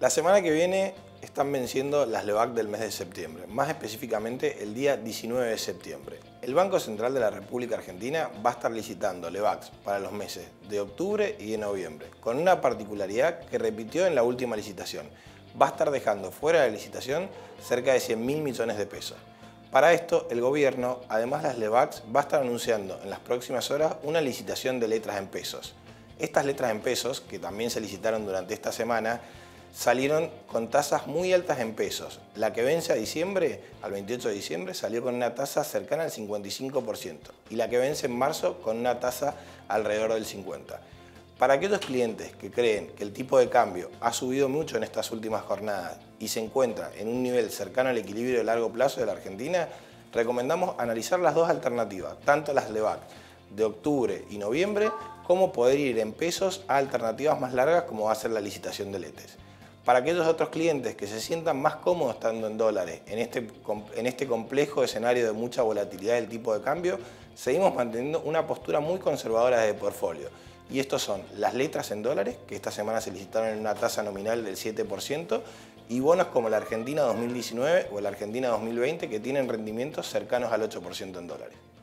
La semana que viene están venciendo las LEBAC del mes de septiembre, más específicamente el día 19 de septiembre. El Banco Central de la República Argentina va a estar licitando LEBACs para los meses de octubre y de noviembre, con una particularidad que repitió en la última licitación. Va a estar dejando fuera de la licitación cerca de 100.000 millones de pesos. Para esto, el gobierno, además de las LEBACs, va a estar anunciando en las próximas horas una licitación de letras en pesos. Estas letras en pesos, que también se licitaron durante esta semana, salieron con tasas muy altas en pesos. La que vence a diciembre, al 28 de diciembre, salió con una tasa cercana al 55% y la que vence en marzo con una tasa alrededor del 50%. Para aquellos clientes que creen que el tipo de cambio ha subido mucho en estas últimas jornadas y se encuentra en un nivel cercano al equilibrio de largo plazo de la Argentina, recomendamos analizar las dos alternativas, tanto las LEBAC de octubre y noviembre, como poder ir en pesos a alternativas más largas como va a ser la licitación de letes. Para aquellos otros clientes que se sientan más cómodos estando en dólares en este complejo escenario de mucha volatilidad del tipo de cambio, seguimos manteniendo una postura muy conservadora de portfolio. Y estos son las letras en dólares, que esta semana se licitaron en una tasa nominal del 7%, y bonos como la Argentina 2019 o la Argentina 2020, que tienen rendimientos cercanos al 8% en dólares.